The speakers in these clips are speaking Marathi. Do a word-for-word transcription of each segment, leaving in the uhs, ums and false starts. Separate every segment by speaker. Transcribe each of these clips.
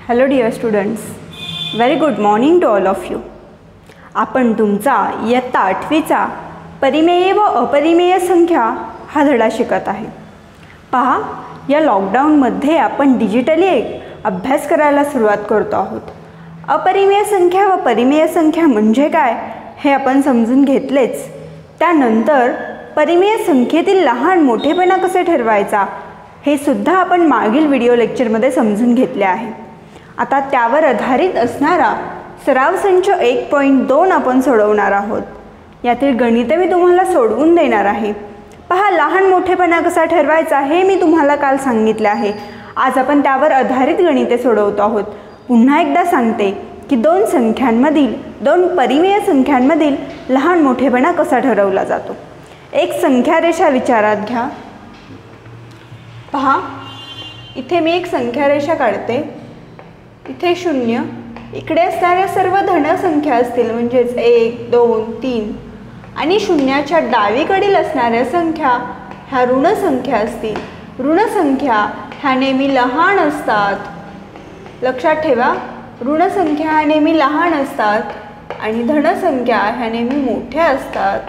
Speaker 1: Hello dear students, very good morning to all of you. आपण तुमचा इयत्ता आठवीचा परिमेय व अपरिमेय संख्या हा धडा शिकत आहे. पहा, या लॉकडाऊनमध्ये आपण डिजिटली एक अभ्यास करायला सुरुवात करतो आहोत. अपरिमेय संख्या व परिमेय संख्या म्हणजे काय हे आपण समजून घेतलेच. त्यानंतर परिमेय संख्येतील लहान मोठेपणा कसे ठरवायचा हे सुद्धा आपण मागील व्हिडिओ लेक्चरमध्ये समजून घेतले आहे. आता त्यावर आधारित असणारा सराव संच एक पॉईंट दोन आपण सोडवणार आहोत. यातील गणिते मी तुम्हाला सोडवून देणार आहे. पहा, लहान मोठेपणा कसा ठरवायचा हे मी तुम्हाला काल सांगितले आहे. आज आपण त्यावर आधारित गणिते सोडवतो आहोत. पुन्हा एकदा सांगते की दोन संख्यांमधील दोन परिमेय संख्यांमधील लहान मोठेपणा कसा ठरवला जातो. एक संख्या रेषा विचारात घ्या. पहा, इथे मी एक संख्या रेषा काढते. इथे शून्य, इकडे असणाऱ्या सर्व धन संख्या असतील म्हणजेच एक दोन तीन, आणि शून्याच्या डावीकडील असणाऱ्या संख्या ह्या ऋण संख्या असतील. ऋण संख्या ह्या नेहमी लहान असतात. लक्षात ठेवा, ऋण संख्या ह्या नेहमी लहान असतात आणि धन संख्या ह्या नेहमी मोठ्या असतात.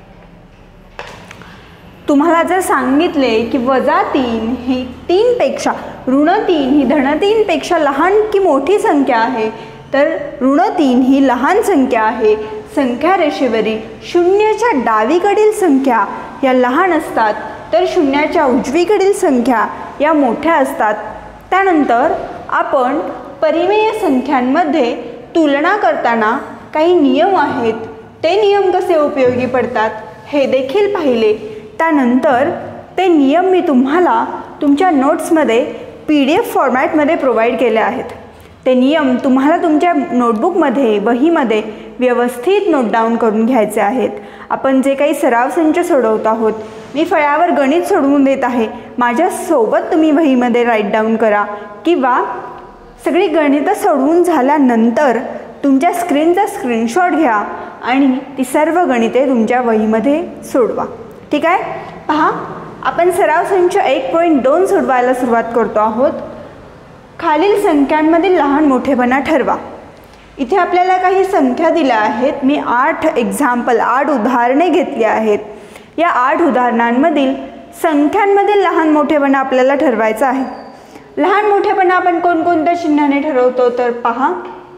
Speaker 1: तुम्हाला जर सांगितले की वजा तीन ही तीनपेक्षा ऋण तीन ही धन तीनपेक्षा लहान की मोठी संख्या आहे, तर ऋण तीन ही लहान संख्या आहे. संख्या रेषेवरील शून्याच्या डावीकडील संख्या या लहान असतात, तर शून्याच्या उजवीकडील संख्या या मोठ्या असतात. त्यानंतर आपण परिमेय संख्यांमध्ये तुलना करताना काही नियम आहेत, ते नियम कसे उपयोगी पडतात हे देखील पाहिले. त्यानंतर ते नियम मी तुम्हाला तुमच्या नोट्समध्ये पी डी एफ फॉर्मॅटमध्ये प्रोव्हाइड केले आहेत. ते नियम तुम्हाला तुमच्या नोटबुकमध्ये वहीमध्ये व्यवस्थित नोट डाऊन करून घ्यायचे आहेत. आपण जे काही सराव संच सोडवत आहोत, मी फळ्यावर गणित सोडवून देत आहे, माझ्यासोबत तुम्ही वहीमध्ये राईट डाऊन करा, किंवा सगळी गणितं सोडवून झाल्यानंतर तुमच्या स्क्रीनचा स्क्रीनशॉट घ्या आणि ती सर्व गणिते तुमच्या वहीमध्ये सोडवा. ठीक आहे. पहा, आपण सराव संच एक पॉईंट दोन सोडवायला सुरुवात करतो आहोत. खालील संख्यांमधील लहान मोठेपणा ठरवा. इथे आपल्याला काही संख्या दिल्या आहेत. मी आठ एक्झाम्पल आठ उदाहरणे घेतली आहेत. या आठ उदाहरणांमधील संख्यांमधील लहान मोठेपणा आपल्याला ठरवायचा आहे. लहान मोठेपणा आपण कोणकोणत्या चिन्हाने ठरवतो, तर पहा,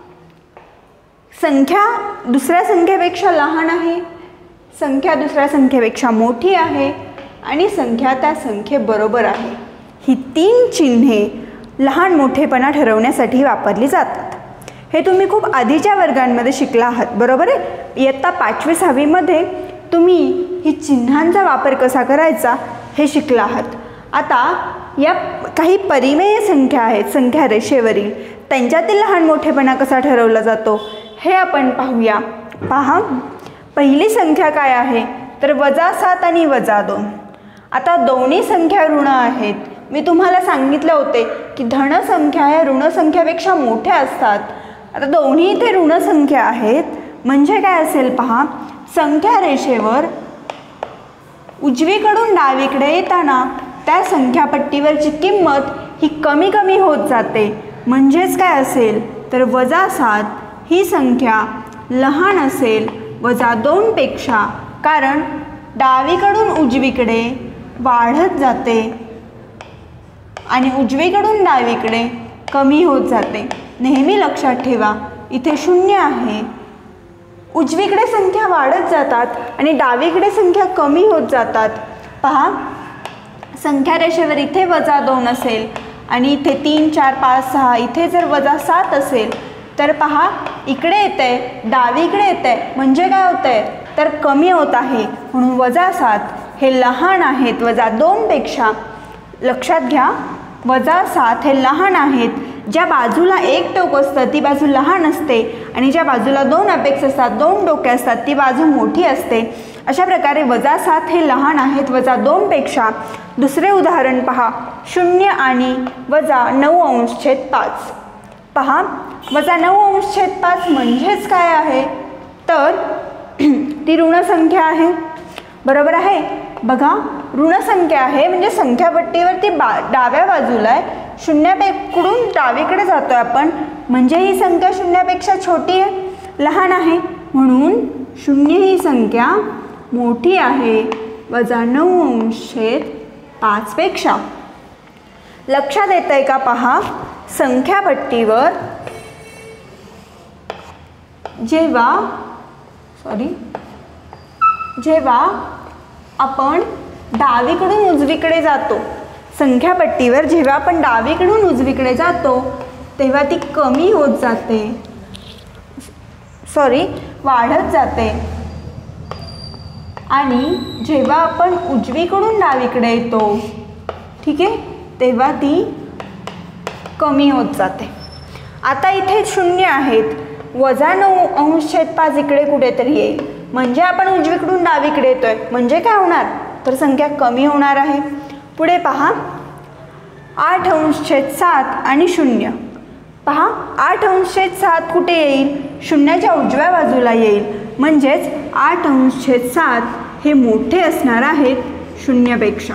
Speaker 1: संख्या दुसऱ्या संख्येपेक्षा लहान आहे, संख्या दुसऱ्या संख्येपेक्षा मोठी आहे, आणि संख्या त्या संख्येबरोबर आहे. ही तीन चिन्हे लहान मोठेपणा ठरवण्यासाठी वापरली जातात. हे तुम्ही खूप आधीच्या वर्गांमध्ये शिकला आहात, बरोबर आहे. इयत्ता पाचवी सहावीमध्ये तुम्ही ही चिन्हांचा वापर कसा करायचा हे शिकला आहात. आता या काही परिमेय संख्या आहेत संख्या रेषेवरील, त्यांच्यातील लहान मोठेपणा कसा ठरवला जातो हे आपण पाहूया. पहा, पहिली संख्या काय आहे, तर वजा सात आणि वजा दोन. आता दोन्ही संख्या ऋण आहेत. मी तुम्हाला सांगितले होते की धन संख्या ह्या ऋण संख्यापेक्षा मोठ्या असतात. आता दोन्ही इथे ऋण संख्या आहेत, म्हणजे काय असेल पहा, संख्या रेषेवर उजवीकडून डावीकडे येताना त्या संख्यापट्टीवरची किंमत ही कमी कमी होत जाते. म्हणजेच काय असेल, तर वजा सात ही संख्या लहान असेल वजा दोनपेक्षा, कारण डावीकडून उजवीकडे वाढत जाते आणि उजवीकडून डावीकडे कमी होत जाते. नेहमी लक्षात ठेवा, इथे शून्य आहे, उजवीकडे संख्या वाढत जातात आणि डावीकडे संख्या कमी होत जातात. पहा, संख्या रेषेवर इथे वजा दोन असेल आणि इथे तीन चार पाच सहा, इथे जर वजा सात असेल, तर पहा, इकडे येते डावीकडे येते, म्हणजे काय होतंय, तर कमी होत आहे. म्हणून वजा सात हे लहान आहेत वजा दोनपेक्षा. लक्षात घ्या, वजा सात हे लहान आहेत. ज्या बाजूला एक टोक असतं ती बाजू लहान असते, आणि ज्या बाजूला दोन अपेक्स असतात, दोन टोके असतात, ती बाजू मोठी असते. अशा प्रकारे वजा सात हे लहान आहेत वजा दोनपेक्षा. दुसरे उदाहरण पहा, शून्य आणि वजा नऊ अंश छेद पाच. पहा, वजा नऊ अंश छेद पाच म्हणजेच काय आहे, तर ती ऋण संख्या आहे, बरोबर आहे. बघा ऋण संख्या आहे म्हणजे संख्यापट्टीवरती बा डाव्या बाजूला आहे, शून्याकडून डावीकडे जातोय आपण, म्हणजे ही संख्या शून्यापेक्षा छोटी आहे, लहान आहे, म्हणून शून्य ही संख्या मोठी आहे वजा नऊ अंश छेद पाच पेक्षा. लक्षात येतंय का पहा, संख्यापट्टीवर जेव्हा सॉरी जेव्हा आपण डावीकडून उजवीकडे जातो, संख्यापट्टीवर जेव्हा आपण डावीकडून उजवीकडे जातो तेव्हा ती कमी होत जाते, सॉरी वाढत जाते, आणि जेव्हा आपण उजवीकडून डावीकडे येतो, ठीक आहे, तेव्हा ती कमी होत जाते. आता इथे शून्य आहेत, वजा नऊ अंश छेद पाच इकडे कुठेतरी येईल, म्हणजे आपण उजवीकडून डावीकडे येतोय, म्हणजे काय होणार तर संख्या कमी होणार आहे. पुढे पहा, आठ अंश छेद सात आणि शून्य. पहा आठ अंश छेद सात कुठे येईल, शून्याच्या उजव्या बाजूला येईल, म्हणजेच आठ अंश छेद सात हे मोठे असणार आहेत शून्यपेक्षा.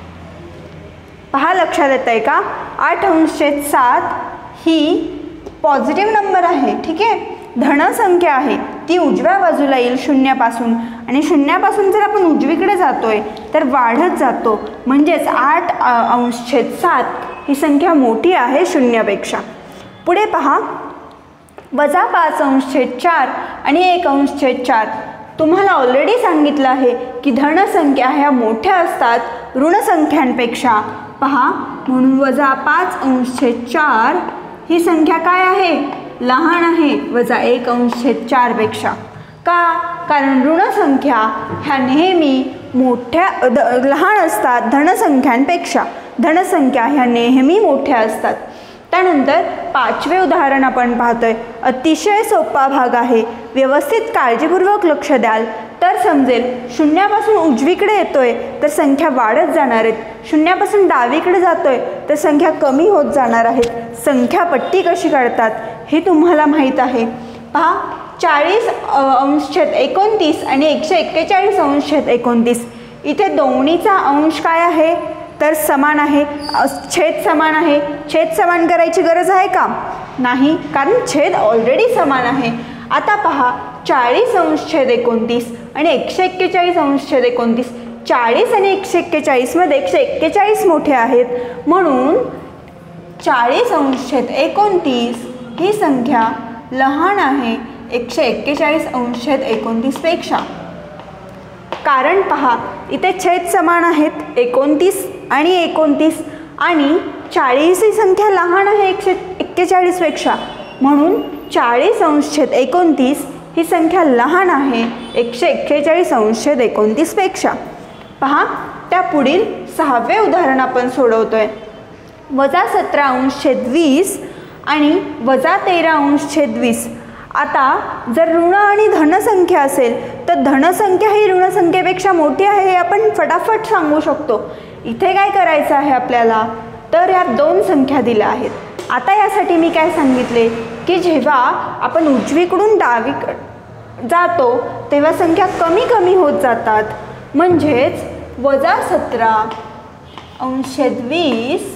Speaker 1: पहा लक्षात येत आहे का, आठ अंश छेद सात ही पॉझिटिव्ह नंबर आहे, ठीक आहे, धन संख्या आहे, ती उजव्या बाजूला येईल शून्यापासून, आणि शून्यापासून जर आपण उजवीकडे जातोय तर वाढत जातो, म्हणजेच आठ अंश छेद सात ही संख्या मोठी आहे शून्यापेक्षा. पुढे पहा, वजा पाच अंश छेद चार आणि एक अंश छेद चार. तुम्हाला ऑलरेडी सांगितलं आहे की धनसंख्या ह्या मोठ्या असतात ऋणसंख्यांपेक्षा. पहा, म्हणून वजा पाच अंश छेद चार ही संख्या काय आहे, लहान आहे वजा एक अंश छेद चार पेक्षा. का, कारण ऋणसंख्या ह्या नेहमी मोठ्या लहान असतात धनसंख्यांपेक्षा, धनसंख्या ह्या नेहमी मोठ्या असतात. त्यानंतर पाचवे उदाहरण आपण पाहतोय, अतिशय सोपा भाग आहे, व्यवस्थित काळजीपूर्वक लक्ष द्याल तर समजेल. शून्यापासून उजवीकडे येतोय तर संख्या वाढत जाणार आहेत, शून्यापासून डावीकडे जातोय तर संख्या कमी होत जाणार आहेत. संख्यापट्टी कशी काढतात हे तुम्हाला माहीत आहे. पहा, चाळीस अंश छेद एकोणतीस आणि एकशे एक्केचाळीस अंश छेद एकोणतीस, इथे दोन्हीचा अंश काय आहे तर समान आहे, छेद समान आहे. छेद समान करायची गरज आहे का, नाही, कारण छेद ऑलरेडी समान आहे. आता पहा, चाळीस अंश छेद एकोणतीस आणि एकशे एक्केचाळीस अंश छेद एकोणतीस, चाळीस आणि एकशे एक्केचाळीसमध्ये एकशे एक्केचाळीस मोठे आहेत, म्हणून चाळीस अंश छेद एकोणतीस ही संख्या लहान आहे एकशे एक्केचाळीस अंश छेद एकोणतीसपेक्षा. कारण पहा, इथे छेद समान आहेत एकोणतीस आणि एकोणतीस, आणि चाळीस ही संख्या लहान आहे एकशे एक्केचाळीसपेक्षा, म्हणून चाळीस अंश छेद एकोणतीस ही संख्या लहान आहे एकशे एक्केचाळीस अंश छेद एकोणतीसपेक्षा. पहा, त्या पुढील सहावे उदाहरण आपण सोडवतोय, वजा सतरा अंश छेद वीस आणि वजा तेरा अंश छेद वीस. आता जर ऋण आणि धनसंख्या असेल तर धनसंख्या ही ऋणसंख्येपेक्षा मोठी आहे हे आपण फटाफट सांगू शकतो. इथे काय करायचं आहे आपल्याला तर या दोन संख्या दिल्या आहेत. आता यासाठी मी काय सांगितले की जेव्हा आपण उजवीकडून डावीकडे जातो तेव्हा संख्या कमी कमी होत जातात, म्हणजेच वजा सतरा अंश छेद वीस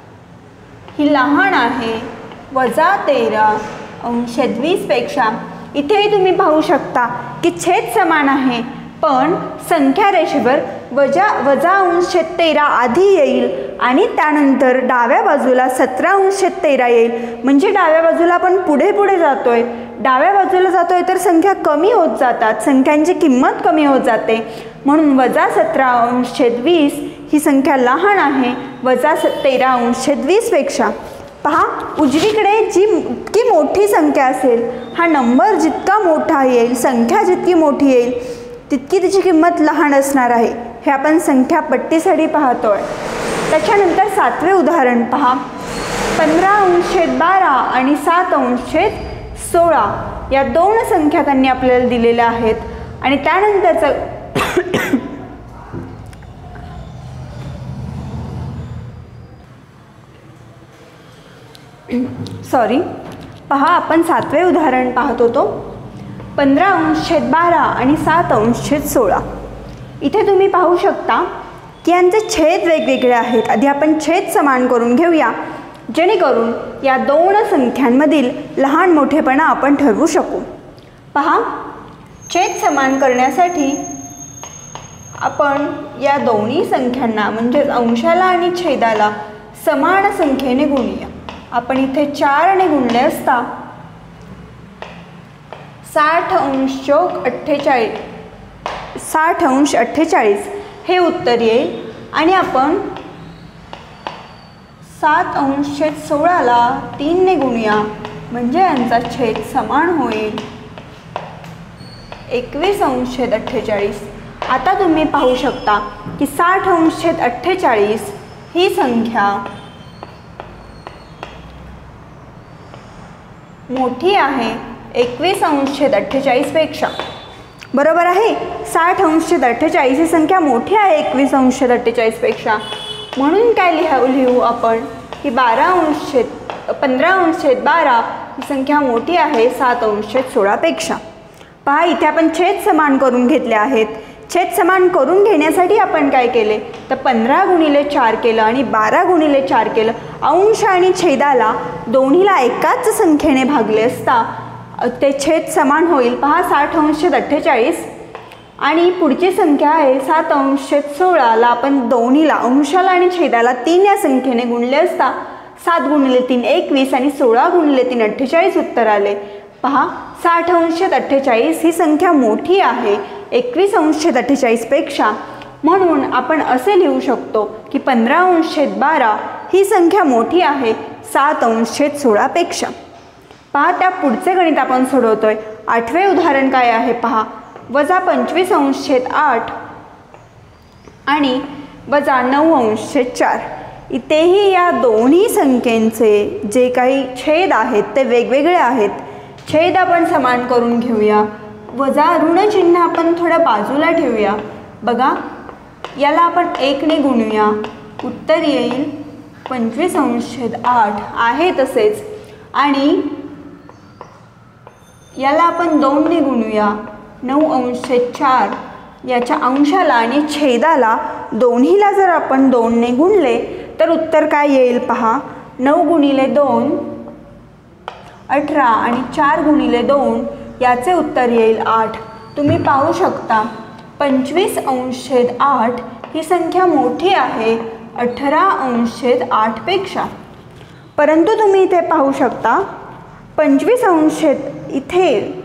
Speaker 1: ही लहान आहे वजा तेरा अंश छेद वीसपेक्षा. इथेही तुम्ही पाहू शकता की छेद समान आहे, पण संख्या रेषेवर वजा वजा अंश छेद तेरा आधी येईल आणि त्यानंतर डाव्या बाजूला सतरा अंश छेद तेरा येईल, म्हणजे डाव्या बाजूला आपण पुढे पुढे जातोय, डाव्या बाजूला जातोय तर संख्या कमी होत जातात, संख्यांची किंमत कमी होत जाते, म्हणून वजा सतरा अंश छेद वीस ही संख्या लहान आहे वजा तेरा अंश छेद वीसपेक्षा. पहा, उजवीकडे जी जितकी मोठी संख्या असेल, हा नंबर जितका मोठा येईल, संख्या जितकी मोठी येईल तितकी तिची किंमत लहान असणार आहे. हे आपण संख्या पट्टीसाठी पाहतोय. त्याच्यानंतर सातवे उदाहरण पहा, पंधरा अंश छेद बारा आणि सात अंश छेद सोळा या दोन संख्या त्यांनी आपल्याला दिलेल्या आहेत. आणि त्यानंतरचं सॉरी पहा, आपण सातवे उदाहरण पाहत होतो, पंधरा अंश छेद बारा आणि सात अंश छेद सोळा. इथे तुम्ही पाहू शकता की यांचे छेद वेगवेगळे आहेत. आधी आपण छेद समान करून घेऊया, जेणेकरून या दोन संख्यांमधील लहान मोठेपणा आपण ठरवू शकू. पहा, छेद समान करण्यासाठी आपण या दोन्ही संख्यांना म्हणजेच अंशाला आणि छेदाला समान संख्येने गुणूया. आपण इथे चारने गुणले असता साठ अंश चौक अठ्ठेचाळीस साठ अंश अठ्ठेचाळीस हे उत्तर येईल. आणि आपण सात अंश छेद सोळाला तीनने गुणूया, म्हणजे यांचा छेद समान होईल एकवीस अंश छेद अठ्ठेचाळीस. आता तुम्ही पाहू शकता की साठ अंश छेद अठ्ठेचाळीस ही संख्या मोठी आहे एकवीस अंश छेद अठ्ठेचाळीस पेक्षा. बरोबर आहे, साठ अंश छेद अठ्ठेचाळीस ही संख्या मोठी आहे एकवीस अंश छेद अठ्ठेचाळीस पेक्षा. म्हणून काय लिहा लिहू आपण की बारा अंश छेद पंधरा अंश छेद बारा ही संख्या मोठी आहे सात अंश छेद सोळापेक्षा. पहा, इथे आपण छेद समान करून घेतले आहेत. छेद समान करून घेण्यासाठी आपण काय केले तर पंधरा गुणिले चार केलं आणि बारा गुणिले चार केलं. अंश आणि छेदाला दोन्हीला एकाच संख्येने भागले असता ते छेद समान होईल. पहा, साठ अंश छेद अठ्ठेचाळीस आणि पुढची संख्या आहे सात अंश छेद सोळाला आपण दोन्हीला अंशाला आणि छेदाला तीन या संख्येने गुणले असता सात गुणिले तीन एकवीस आणि सोळा गुणिले तीन अठ्ठेचाळीस उत्तर आले. पहा, साठ अंश छेद अठ्ठेचाळीस ही संख्या मोठी आहे एकवीस अंश छेद अठ्ठेचाळीसपेक्षा. म्हणून आपण असे लिहू शकतो की पंधरा अंश छेद बारा ही संख्या मोठी आहे सात अंश छेद सोळापेक्षा. पहा, त्या पुढचे गणित आपण सोडवतोय. आठवे उदाहरण काय आहे पहा, वजा पंचवीस अंश छेद आठ आणि वजा नऊ अंश छेद चार. इथेही या दोन्ही संख्येचे जे काही छेद आहेत ते वेगवेगळे आहेत. छेद आपण समान करून घेऊया, वजा ऋणचिन्ह आपण थोडं बाजूला ठेवूया. बघा, याला आपण एकने गुणूया, उत्तर येईल पंचवीस अंश छेद आठ आहे तसेच. आणि याला आपण दोनने गुणूया, नऊ अंश छेद चार. याच्या अंशाला आणि छेदाला दोन्हीला जर आपण दोनने गुणले तर उत्तर काय येईल पहा, नऊ गुणिले दोन अठरा आणि चार गुणिले दोन याचे उत्तर येईल आठ. तुम्ही पाहू शकता पंचवीस अंश छेद आठ ही संख्या मोठी आहे अठरा अंश छेद आठपेक्षा. परंतु तुम्ही इथे पाहू शकता पंचवीस अंश छेद इथे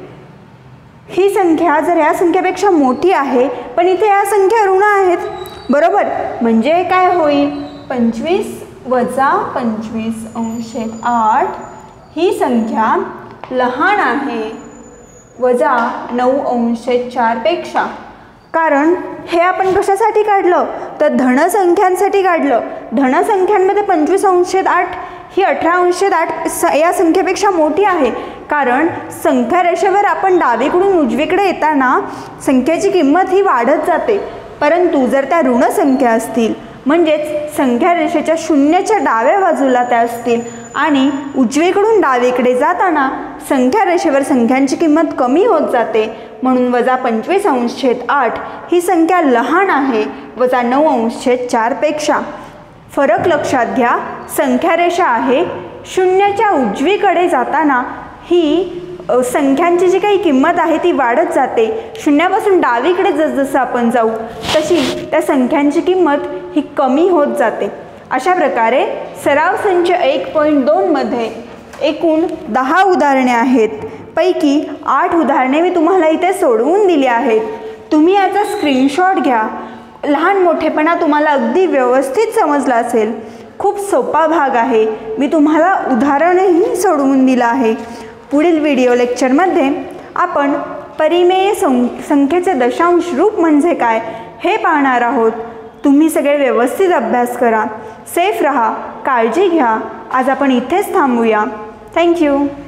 Speaker 1: ही संख्या जर या संख्येपेक्षा मोठी आहे, पण इथे या संख्या ऋण आहेत. बरोबर, म्हणजे काय होईल पंचवीस वजा पंचवीस अंश छेद आठ ही संख्या लहान आहे वजा नऊ अंश छेद चारपेक्षा. कारण हे आपण कशासाठी काढलं तर धनसंख्यांसाठी काढलं. धनसंख्यांमध्ये पंचवीस अंश छेद आठ ही अठरा अंश छेद आठ स या संख्येपेक्षा मोठी आहे. कारण संख्या रेषेवर आपण डावीकडून उजवीकडे येताना संख्येची किंमत ही वाढत जाते. परंतु जर त्या ऋण संख्या असतील म्हणजेच संख्या रेषेच्या शून्याच्या डाव्या बाजूला त्या असतील आणि उजवीकडून डावीकडे जाताना संख्या रेषेवर संख्यांची किंमत कमी होत जाते. म्हणून वजा पंचवीस अंश छेद आठ ही संख्या लहान आहे वजा नऊ अंश छेद चारपेक्षा. फरक लक्षात घ्या, संख्या रेषा आहे शून्याच्या उजवीकडे जाताना ही संख्यांची जी काही किंमत आहे ती वाढत जाते. शून्यापासून डावीकडे जसजसं आपण जाऊ तशी त्या संख्यांची किंमत ही कमी होत जाते. अशा प्रकारे सराव संच एक पॉईंट दोनमध्ये एकूण दहा उदाहरणे आहेत. पैकी आठ उदाहरणे मी तुम्हाला इथे सोडवून दिली आहेत. तुम्ही याचा स्क्रीनशॉट घ्या. लहान मोठेपणा तुम्हाला अगदी व्यवस्थित समजला असेल. खूप सोपा भाग आहे. मी तुम्हाला उदाहरणही सोडवून दिलं आहे. पुढील व्हिडिओ लेक्चरमध्ये आपण परिमेय सं संख्येचे दशांश रूप म्हणजे काय हे पाहणार आहोत. तुम्ही सगळे व्यवस्थित अभ्यास करा. सेफ रहा, काळजी घ्या. आज आपण इथेच थांबूया. थँक्यू.